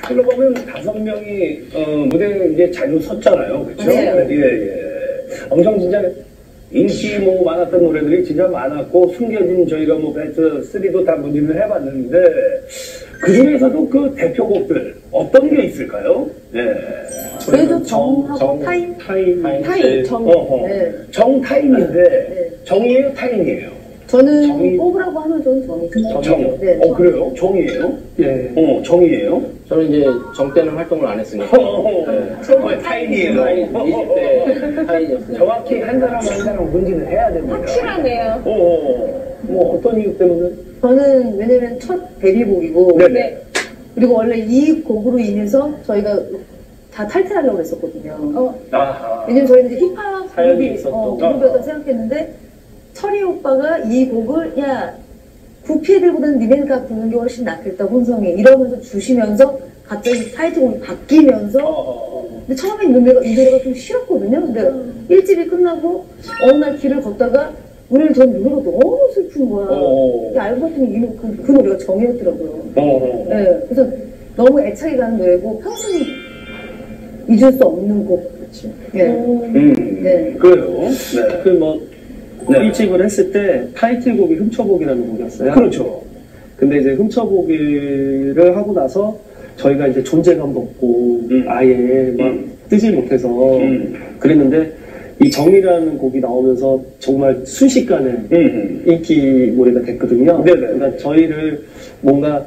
실로 보면 5명이 무대에 이제 자주 섰잖아요. 그렇죠? 네. 예. 엄청 진짜 인기 많았던 노래들이 진짜 많았고 숨겨진 저희가 베스트 3도 다 문의를 해봤는데 그 중에서도 그 대표곡들 어떤 게 있을까요? 네. 그래도 정하고 타임. 네. 정타임인데 네. 정이에요? 타임이에요? 저는 정이... 뽑으라고 하면 저는 정이죠. 정. 네, 그래요? 정이에요? 예. 정이에요? 저는 이제 정 때는 활동을 안 했으니까. 정말 타임이에요. 20대 타임이었어요. 정확히 한 사람 문진을 해야 됩니다. 확실하네요. 어떤 이유 때문에? 저는 왜냐면 첫 데뷔곡이고 네네. 그리고 원래 이 곡으로 인해서 저희가 다 탈퇴하려고 했었거든요. 아하. 왜냐면 저희는 이제 힙합 사연이 그룹이 있었던. 그룹이었다고 생각했는데 철이 오빠가 이 곡을 야 구피애들보다는 니네가 부르는 게 훨씬 낫겠다 혼성이 이러면서 주시면서 갑자기 타이틀곡이 바뀌면서 근데 처음에 이 노래가 좀 싫었거든요. 근데 1집이 끝나고 어느 날 길을 걷다가 오늘 전 노래가 너무 슬픈 거야. 근데 알고 봤더니 그 노래가 정이었더라고요. 네, 그래서 너무 애착이 가는 노래고 평생 잊을 수 없는 곡. 그렇지. 네. 네. 그래요. 네. 1집을 했을 때 타이틀곡이 훔쳐보기라는 곡이었어요. 그렇죠. 근데 이제 훔쳐보기를 하고 나서 저희가 이제 존재감도 없고 아예 막 뜨지 못해서 그랬는데 이 정이라는 곡이 나오면서 정말 순식간에 인기 노래가 됐거든요. 네네. 그러니까 저희를 뭔가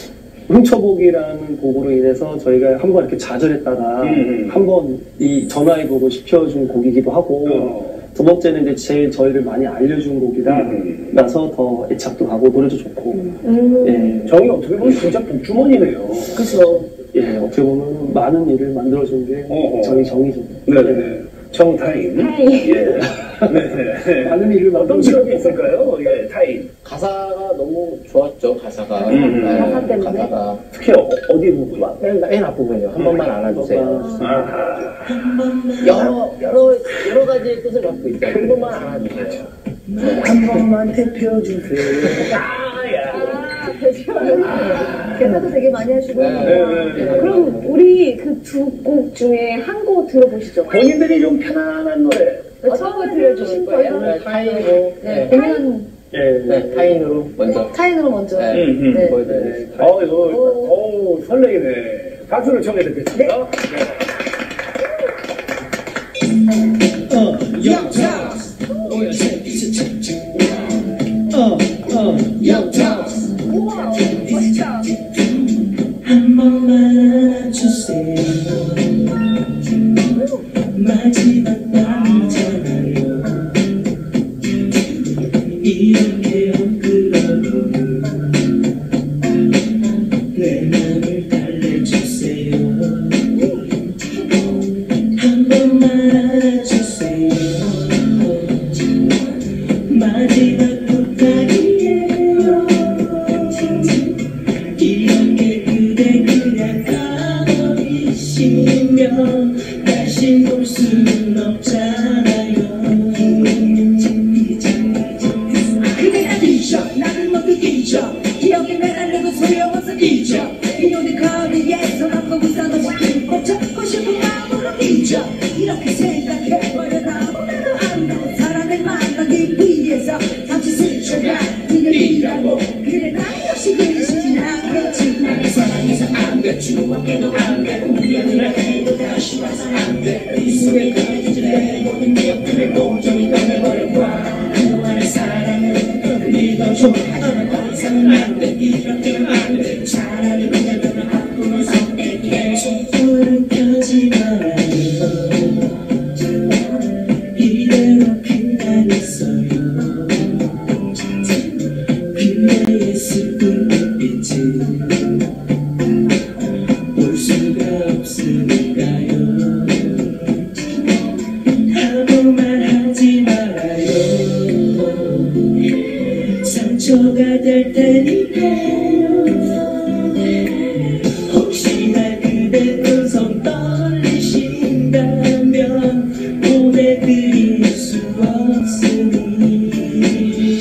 훔쳐보기라는 곡으로 인해서 저희가 한번 이렇게 좌절했다가 한번 이 전화해보고 싶혀준 곡이기도 하고 두 번째는 이제 저희를 많이 알려준 곡이라 나서 더 애착도 가고 노래도 좋고 예. 정이 어떻게 보면 진짜 복주머니네요. 그죠. 예, 어떻게 보면 많은 일을 만들어준 게 정이죠. 네네. 정타임. 예. 네. 많은 일을 어떤 기억이 있을까요? 예, 타임. 가사가 너무 좋았죠, 가사가. 가사 때문에? 가사가. 특히 어디 부분만? 맨 앞부분이요. 한 번만 안아주세요. 아하. 여러 가지의 뜻을 갖고 있다. 한 번만 안아주세요. 한 번만 대표주세요. 대사도 되게 많이 하시고. 네. 그럼 우리 그 두 곡 중에 한 곡 들어보시죠. 본인들이 좀 편안한 노래. 처음에 들려주실 거예요? 타인으로. 네, 공연 네, 타인으로 먼저. 타인으로 먼저. 네. 보여드리겠습니다. 이거, 설레기네. 박수를 청해 듣겠습니다. 한 번만 안아주세요. 마지막 밤이잖아요. 이렇게 엉클어도 내 맘을 달래주세요. 한 번만 안아주세요. 마지막 부탁이에요. 이렇게 그대 그냥 가버리시면 다시 볼 수는 없잖아요. 그대가 잊어 나는 모두 잊어 기억에 매달리고 소용없어 잊어 비오는 거리에서 남과 부산도 싶고 찾고 싶은 마음으로 잊어 이렇게 생각해버려 나보다도 아름다운 사람을 만나기 위해서 잠시 스쳐간 그녀이라고 그래 나 역시 그리시진 않겠지만 사랑해서 안돼 추억해도 안돼 우연이라 해도 다시 와서 안돼 이 속에 그려지래 모든 기억들을 온전히 꺼내버려봐 그동안의 사랑은 네가 좋아하지만 더 이상은 안돼 이렇게는 안돼 차라리 그냥 너를 바꾸는 선택해 촛불은 켜지 말아요 이대로 그냥 있어요 그대의 슬픈 눈빛은 볼 수가 없으니까요 아무 말 하지 말아요 상처가 될 테니까요 혹시나 그대 음성 떨리신다면 보내드릴 수 없으니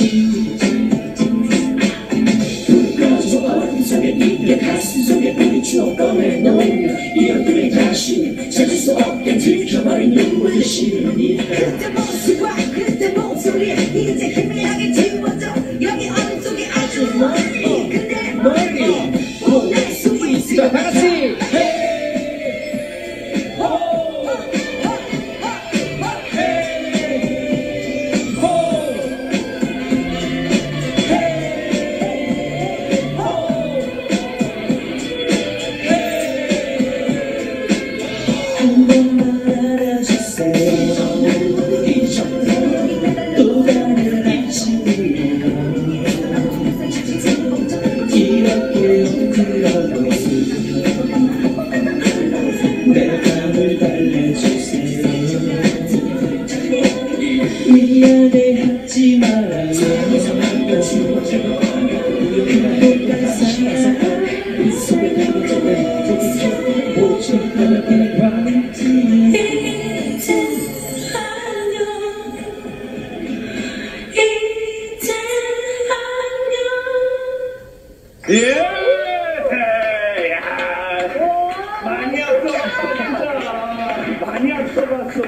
불 꺼져 어둠 속에 이게 가슴 속에 불이 수 꺼낸 너 이어들의 자신 찾을 수 없게 들켜버린 눈물의 시련이 그때 모습과 그때 목소리 이제 희미하게 지워져 여기 어둠 속에 아주 멀리 그대 멀리 보낼 수 있을 것 같아 한 번만 알아주세요 또 다른 아침이요 이렇게 웅크러고 내 밤을 달래주세요 미안해하지 말아요 행복한 사랑 오죽하게 바람지 이제 안녕 이제 안녕 예! 야, 많이 앞서갔어, 진짜. 많이 앞서갔어.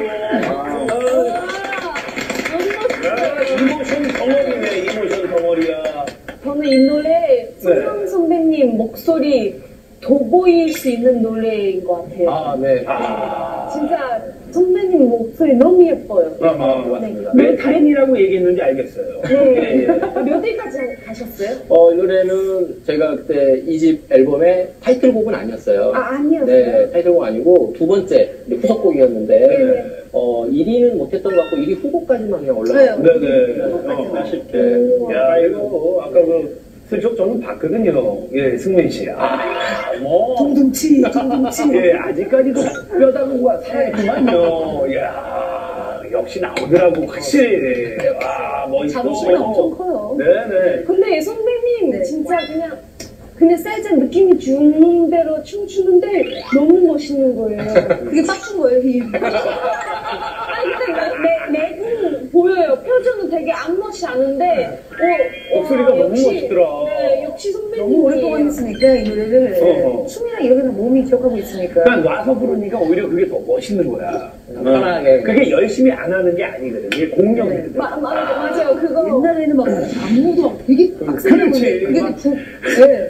이모션 덩어리네, 이모션 덩어리야. 저는 이 노래 손영 선배님 목소리 돋보일 수 있는 노래인 것 같아요. 아, 네. 진짜 선배님 목소리 너무 예뻐요. 네. 왜 타인이라고 얘기했는지 알겠어요. 네. 몇 회까지 가셨어요? 이 노래는 저희가 그때 2집 앨범의 타이틀곡은 아니었어요. 아, 아니었어요? 네, 타이틀곡 아니고 두 번째 이제 후속곡이었는데, 네. 1위는 못했던 것 같고 1위 후보까지만 그냥 올라갔어요. 네네. 아쉽게. 야, 이거, 아까 슬쩍 저는 봤거든요. 예, 승민 씨. 둥둥치. 예, 아직까지도 뼈다구가 살아있구만요. 이야, 역시 나오더라고, 확실히. 와, 멋있어. 자부심이 엄청 커요. 네네. 근데 선배님 네. 진짜 그냥 살짝 느낌이 주는 대로 춤추는데 너무 멋있는 거예요. 그게 빡친 거예요, 힘. 아니, 근데 매군 보여요. 표정은 되게 안멋이 않은데, 목소리가 너무 멋있더라. 네, 역시 선배님. 너무 오랫동안 했으니까 이 노래를 춤이랑 이렇게 몸이 기억하고 있으니까 그러니까 놔서 부르니까 오히려 그게 더 멋있는 거야. 편하게. 그게 열심히 안 하는 게 아니거든. 이게 공력이거든. 맞아요, 그거. 옛날에는 막 안무도 막 되게 빡세게 그렇지. 그게 네.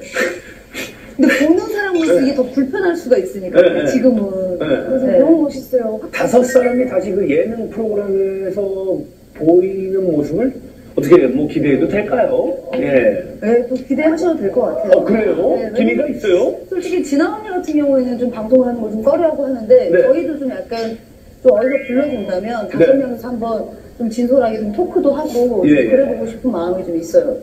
근데 보는 사람으로서 이게 더 불편할 수가 있으니까 네. 지금은 그래서 네. 너무 멋있어요. 5사람이 다시 그 예능 프로그램에서 보이는 모습을 어떻게 뭐 기대해도 될까요? 예. 네, 또 기대하셔도 될 것 같아요. 그래요? 네, 기미가 있어요? 솔직히 진아 언니 같은 경우에는 좀 방송을 하는 걸 좀 꺼려하고 하는데 네. 저희도 좀 약간 좀 어디서 불러준다면 네. 5명이서 한번 좀 진솔하게 좀 토크도 하고 예, 예. 그래보고 싶은 마음이 좀 있어요.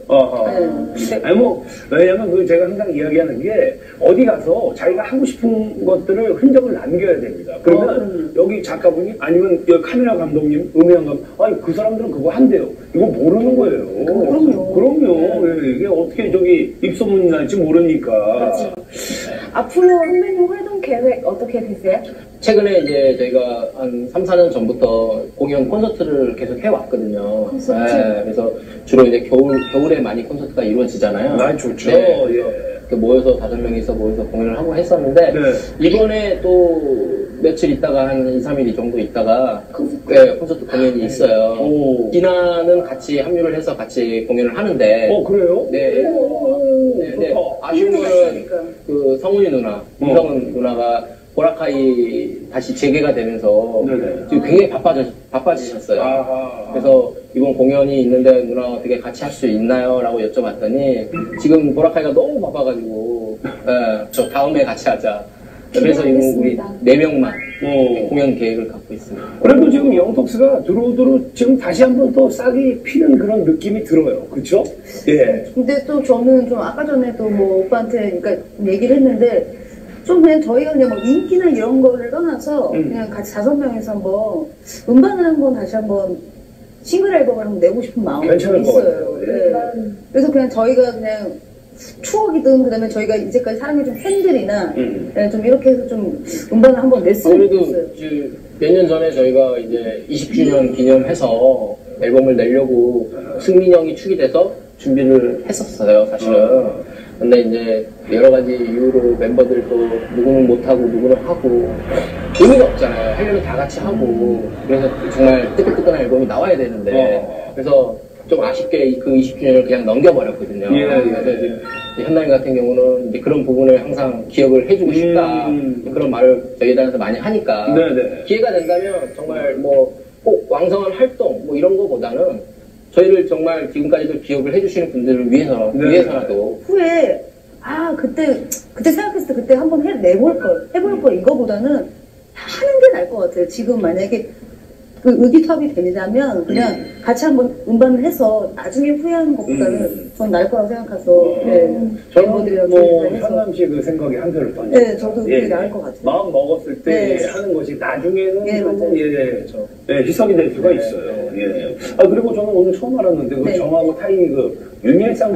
네. 아니 뭐 왜냐면 제가 항상 이야기하는 게 어디 가서 자기가 하고 싶은 것들을 흔적을 남겨야 됩니다. 그러면 여기 작가분이 아니면 여기 카메라 감독님, 음향 감독, 아니 그 사람들은 그거 한대요. 이거 모르는 거예요. 그럼요. 예, 이게 어떻게 저기 입소문이 날지 모르니까. 앞으로 선배님 활동 계획 어떻게 되세요? 최근에 이제 저희가 한 3, 4년 전부터 공연 콘서트를 계속 해왔거든요. 콘서트? 네, 그래서 주로 이제 겨울에 많이 콘서트가 이루어지잖아요. 나 좋죠. 네, 예. 이렇게 모여서 5명이서 모여서 공연을 하고 했었는데, 네. 이번에 또 며칠 있다가 한 2, 3일 정도 있다가 콘서트 공연이 있어요. 오. 디나는 같이 합류를 해서 같이 공연을 하는데, 그래요? 네. 네. 아쉬운 거는 그 성훈이 누나, 이성은 누나가 보라카이 다시 재개가 되면서 네네. 지금 굉장히 바빠지셨어요. 아하. 그래서 이번 공연이 있는데 누나 어떻게 같이 할 수 있나요? 라고 여쭤봤더니 지금 보라카이가 너무 바빠가지고 저 다음에 같이 하자. 그래서 이번 우리 4명만 공연 계획을 갖고 있습니다. 그래도 지금 영톡스가 두루두루 지금 다시 한번 또 싹이 피는 그런 느낌이 들어요. 그쵸? 예. 근데 또 저는 좀 아까 전에도 뭐 오빠한테 그러니까 얘기를 했는데 좀 그냥 저희가 그냥 막 인기나 이런 거를 떠나서 그냥 같이 5명이서 한번 음반을 한번 다시 한번 싱글 앨범을 한번 내고 싶은 마음이 괜찮을 것 있어요. 같아요. 네. 그래서 그냥 저희가 그냥 추억이든 그다음에 저희가 이제까지 사랑해준 팬들이나 네, 좀 이렇게 해서 좀 음반을 한번 냈으면 아무래도 좋겠어요. 몇 년 전에 저희가 이제 20주년 기념해서 앨범을 내려고 승민이 형이 축이 돼서 준비를 했었어요, 사실은. 근데 이제 여러 가지 이유로 멤버들도 누구는 못하고 누구는 하고 의미가 없잖아요. 하려면 다 같이 하고 그래서 정말 뜨끈뜨끈한 앨범이 나와야 되는데 그래서 좀 아쉽게 그 20주년을 그냥 넘겨버렸거든요. 그래서 이제 현나인 같은 경우는 이제 그런 부분을 항상 기억을 해주고 싶다 그런 말을 저희단에서 많이 하니까 기회가 된다면 정말 뭐 꼭 왕성한 활동 뭐 이런 거보다는 저희를 정말 지금까지도 기억을 해주시는 분들을 위해서라도 후에 그때 생각했을 때 그때 한번 해볼 걸 이거보다는 하는 게 나을 것 같아요. 지금 만약에 그 의기투합이 된다면 그냥 같이 한번 음반을 해서 나중에 후회하는 것보다는 전 나을 거라고 생각해서 저는 뭐 현남 씨 그 생각이 한표를 던져. 네, 저도 그게 나을 것 같아요. 마음 먹었을 때 하는 것이 나중에는 희석이 될 수가 있어요. 그리고 저는 오늘 처음 알았는데 그 정하고 타인이 그 윤일상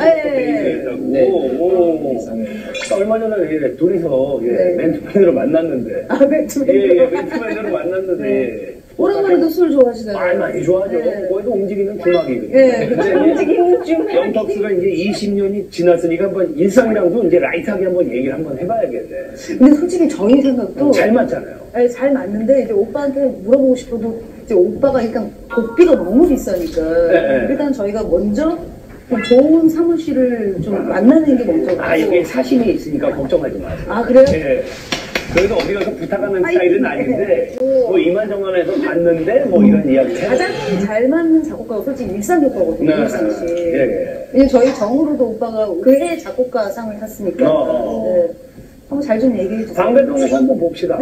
베이스라고 얼마 전에 둘이서 맨투맨으로 만났는데 맨투맨으로 만났는데 오랜만에도 술 좋아하시잖아요. 많이 좋아하죠. 거기도 움직이는 주막이거든요. 그쵸. 움직이는 주막. 영턱스가 이제 20년이 지났으니까 한번 일상이랑도 이제 라이트하게 한번 얘기를 한번 해봐야겠네. 근데 솔직히 저희 생각도 잘 맞잖아요. 잘 맞는데 이제 오빠한테 물어보고 싶어도 이제 오빠가 일단 곡비가 너무 비싸니까 일단 저희가 먼저 좀 좋은 사무실을 좀 만나는 게 먼저고. 이게 사심이 있으니까 걱정하지 마세요. 그래요? 그래도 어디 가서 부탁하는 스타일은 아닌데 뭐 이만저만해서 봤는데 뭐 이런 이야기 가장 잘 맞는 작곡가가 솔직히 일상효과거든요. 일상 씨. 왜냐면 저희 정으로도 오빠가 그해 작곡가상을 탔으니까. 한번 잘 좀 얘기해 주세요. 방배동에서 한번 봅시다.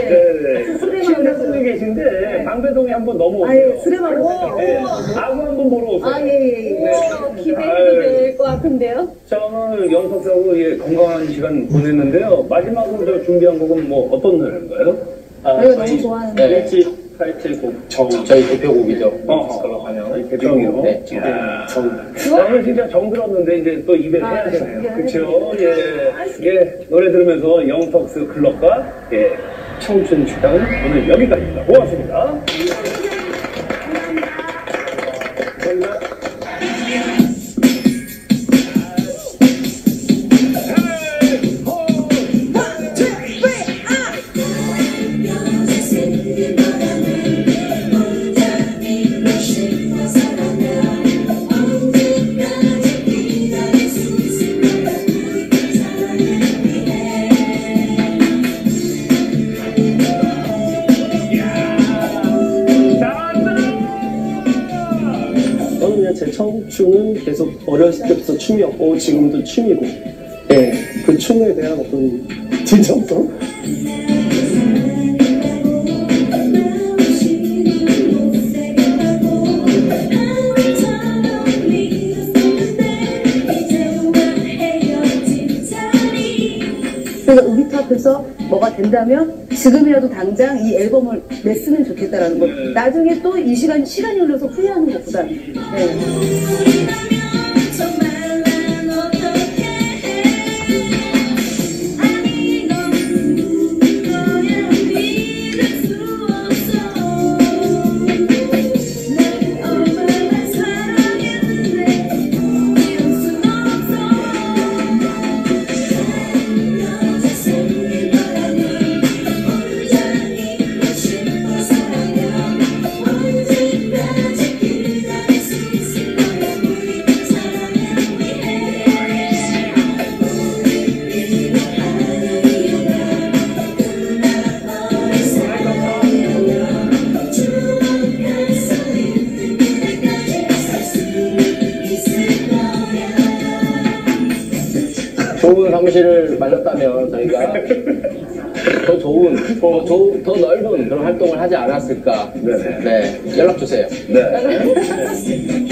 수레마을에 계신데 방배동에 한번 넘어오세요. 수레마을. 아구 한번 보러 오세요. 기대해도 될 것 같은데요? 저는 영석사하고 건강한 시간 보냈는데요. 마지막으로 저 준비한 곡은 뭐 어떤 노래인가요? 저희가 너무 좋아하는 1집 타이틀곡 저희 대표곡이죠. 대표곡이요. 저는 진짜 정 들었는데 이제 또 입에 해야 되네요. 그렇죠? 노래 들으면서 영턱스 클럽과 청춘 식당은 오늘 여기까지입니다. 고맙습니다. 감사합니다. 제 청춘은 계속 어렸을 때부터 춤이었고 지금도 춤이고 그 춤에 대한 어떤 진정성? 그래서 의기투합해서 뭐가 된다면 지금이라도 당장 이 앨범을 냈으면 좋겠다라는 거. 나중에 또 이 시간이 흘러서 후회하는 것보다. 좋은 사무실을 마련했다면 저희가 더 좋은, 더 넓은 그런 활동을 하지 않았을까. 연락 주세요.